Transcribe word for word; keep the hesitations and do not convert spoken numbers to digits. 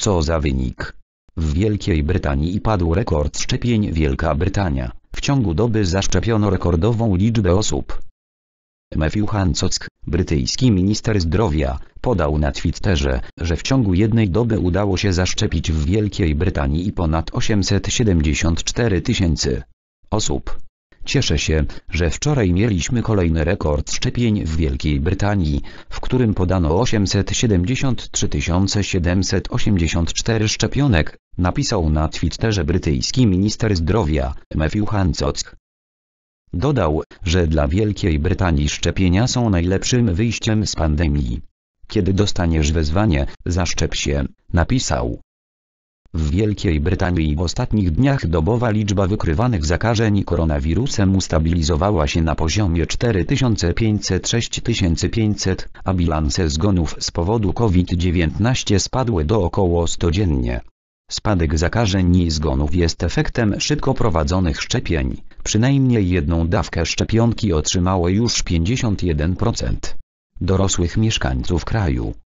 Co za wynik? W Wielkiej Brytanii padł rekord szczepień. Wielka Brytania w ciągu doby zaszczepiono rekordową liczbę osób. Matthew Hancock, brytyjski minister zdrowia, podał na Twitterze, że w ciągu jednej doby udało się zaszczepić w Wielkiej Brytanii ponad osiemset siedemdziesiąt cztery tysięcy osób. Cieszę się, że wczoraj mieliśmy kolejny rekord szczepień w Wielkiej Brytanii, w którym podano osiemset siedemdziesiąt trzy tysiące siedemset osiemdziesiąt cztery szczepionek, napisał na Twitterze brytyjski minister zdrowia, Matthew Hancock. Dodał, że dla Wielkiej Brytanii szczepienia są najlepszym wyjściem z pandemii. Kiedy dostaniesz wezwanie, zaszczep się, napisał. W Wielkiej Brytanii w ostatnich dniach dobowa liczba wykrywanych zakażeń koronawirusem ustabilizowała się na poziomie cztery tysiące pięćset - sześć tysięcy pięćset, a bilanse zgonów z powodu COVID dziewiętnaście spadły do około stu dziennie. Spadek zakażeń i zgonów jest efektem szybko prowadzonych szczepień. Przynajmniej jedną dawkę szczepionki otrzymało już pięćdziesiąt jeden procent dorosłych mieszkańców kraju.